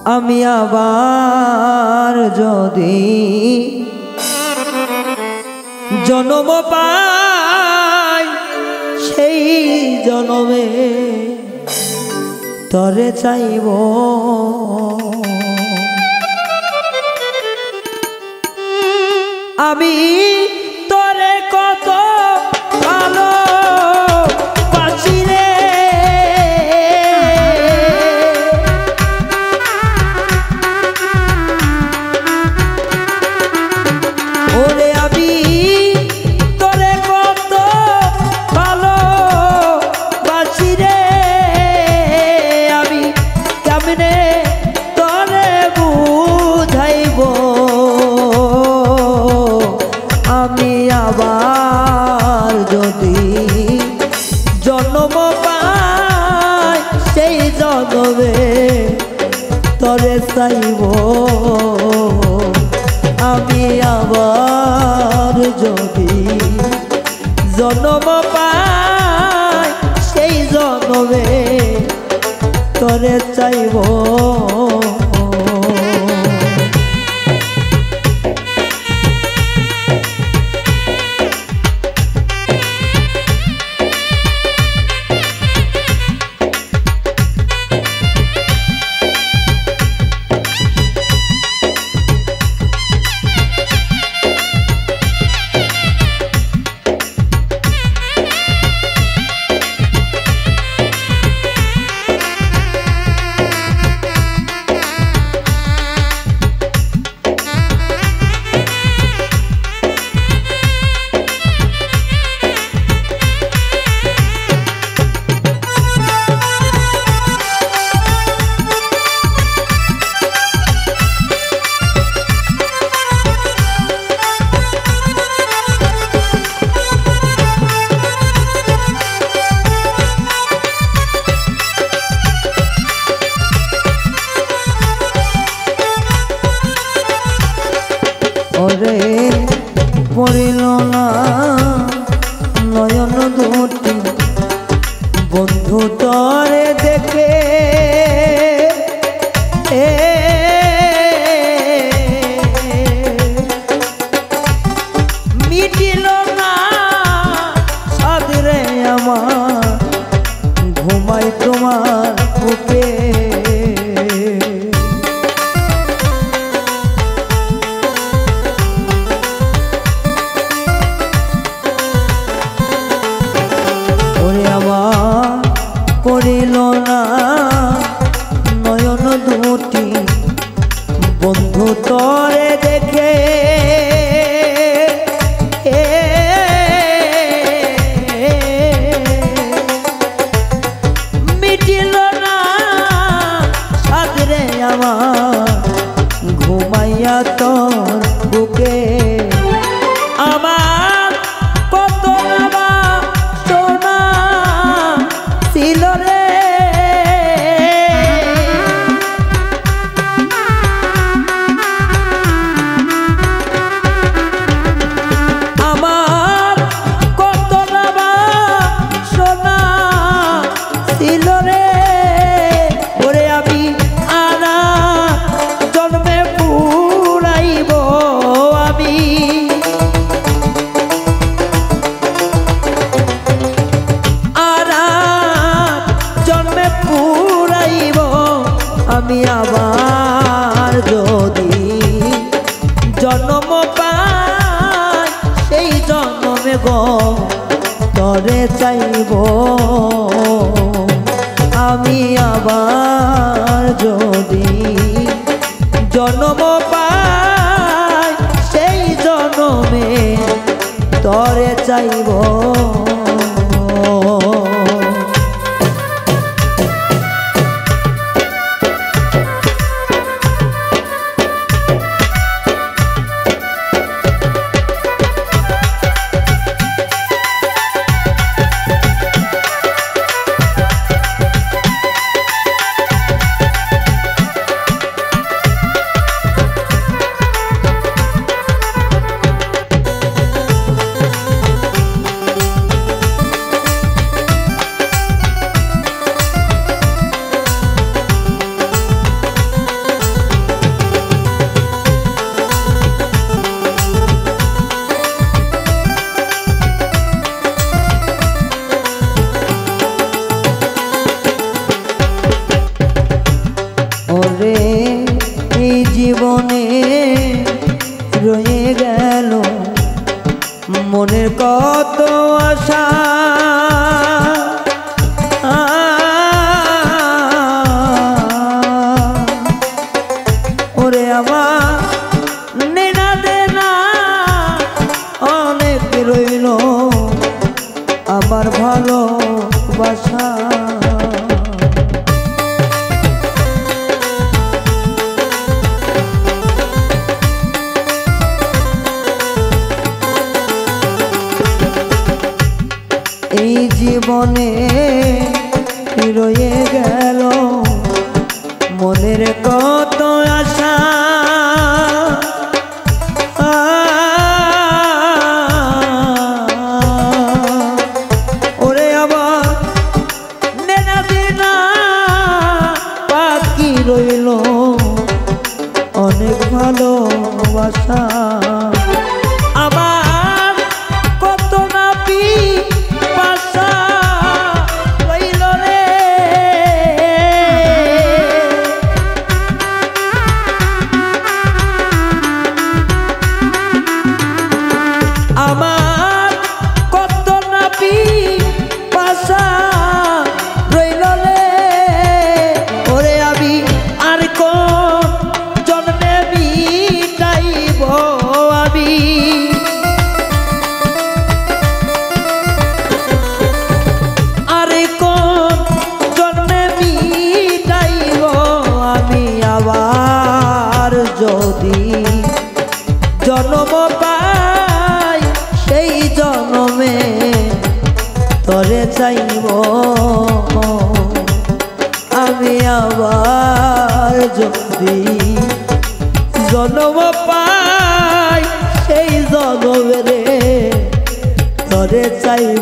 আমি আবার যদি জন্ম পাই সেই জন্মে তরে চাইব আমি তরে কত ভালো বাঁচি রে ওরে আমি তরে কত ভালো বাঁচি রে আমি কেমনে তরে বুঝাইব আমি আবার যদি জন্ম পাই সেই জন্মে তরে চাইব আমি আবার যদি জন্ম পাই সেই জন্মে তরে চাইব ওরে পড়িল না নয়ন দুটি বন্ধু তরে দেখে মিটিল না সাদরে আমার ঘুমাই তোমার বুকে পড়িল না নয়ন দুটি বন্ধু তরে দেখে মিটিল না সাদরে আমার ঘুমাইয়া তোর বুকে আমার কত সোনা ছিল রে আমার কত সোনা ছিল রে ওরে আমি আনা জন্মে পুরাইব আমি আমি আবার যদি জন্ম পাই সেই জন্মে গো তরে চাইব আমি আবার যদি জন্ম পাই সেই জন্মে তরে চাইব এই জীবনে রয়ে গেল মনের কত আশা, ওরে আবার নেনা দিনা বাকি রইল অনেক ভালোবাসা। আমার কত না পিপাসা রইল রে, আমার কত না পিপাসা রইল রে, ওরে আমি আর কোন জন্মে মিটাইব আমি, আর কোন জন্মে মিটাইব আমি। আবার যদি জন্ম পাই সেই জন্মে তরে চাইব আমি। আবার যদি জন্ম পাই সেই জন্মে রে তরে চাইব।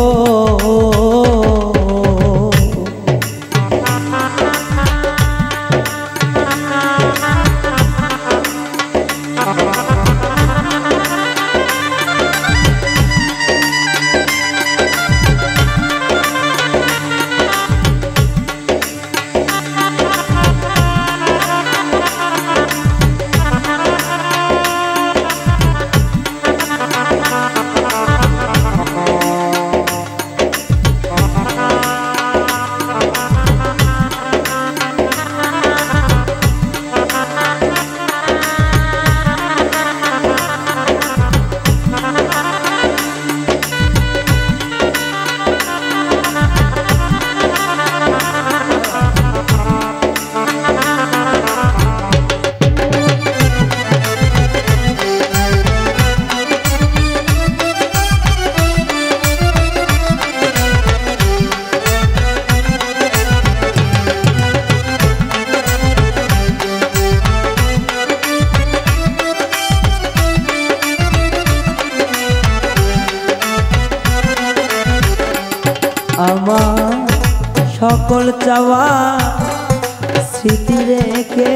আমার সকল চাওয়া স্মৃতি রেখে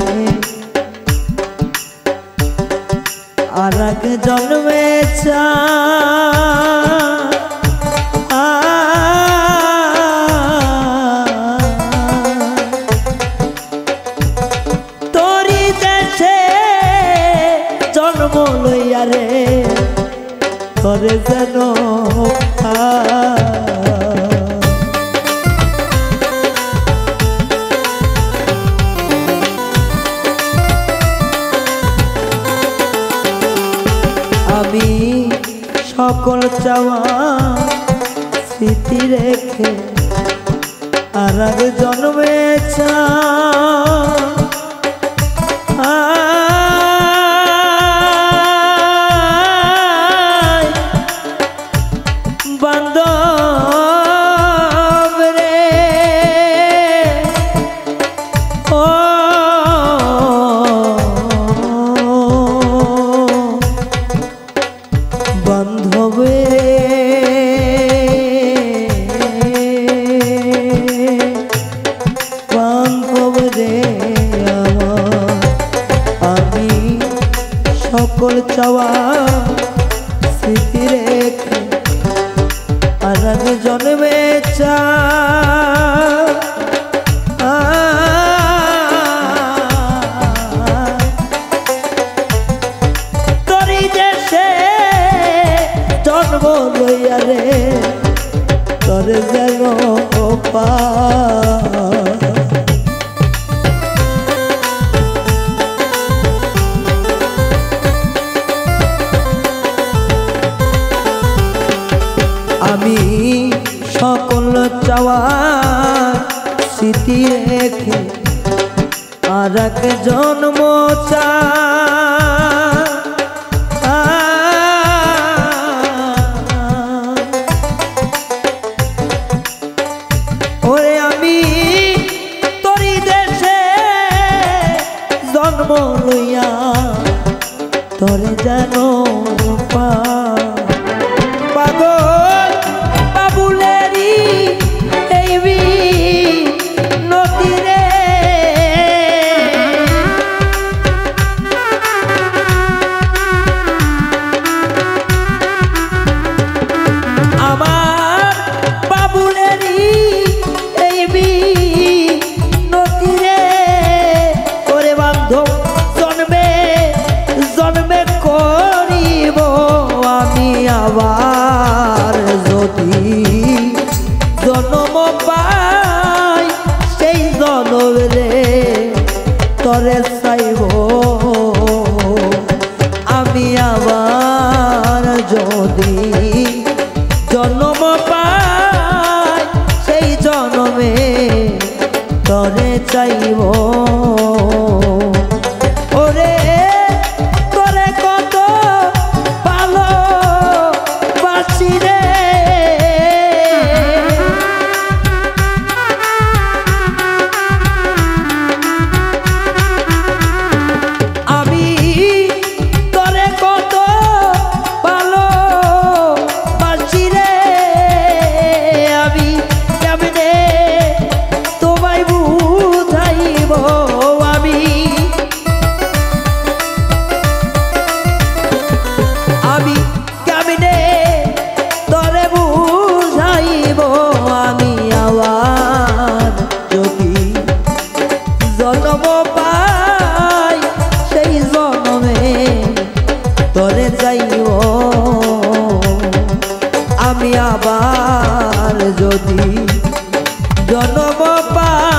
আর এক জন্মে তোরি দেশে জন্ম লইয়া রে তোরে যেন আমি সকল চাওয়া স্মৃতি রেখে আর এক জন্মে বান্ধব রে, ও বান্ধবে বান্ধব রে আমার। আমি সকল চাওয়া স্মৃতি রেখে আর এক জন্মে তোরি দেশে জন্ম লইয়া রে তোরে যেন আমি সকল চাওয়া স্মৃতি রেখে আর এক জন্ম ওরে আমি তোরি দেশে জন্ম লইয়া তোরে জানো পাগল বাবুলেরি এইবি নদীরে আমার বাবুলেরি এইবি নদীরে ওরে বান্ধব জন্মে জন্মে করিব আমি আবার যদি জন্ম পাই সেই জন্মে তরে চাইব আমি আবার যদি জন্ম পাই সেই জন্মে তরে চাইব ওরে তোরে কত ভালো বাসি রে আমি তোরে কত ভালো বাসি রে আমি কেমনে তোমায় বুঝাইব আমি কেমনে তোরে বুঝাইব আমি আবার যদি জন্ম পাই সেই জন্মে তোরে যাইব আমি আবার যদি জন্ম পাই